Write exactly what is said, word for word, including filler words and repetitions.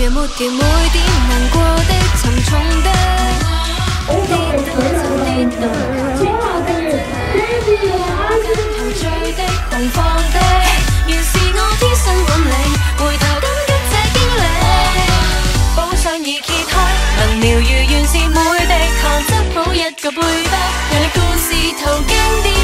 若抹掉每點難過的、沉重的，跌倒就跌倒，陶醉的、狂放的，原是我天生本領，回頭感激這經歷，報上已揭開，能療癒原是每滴糖質補一個背包，讓你故事途經。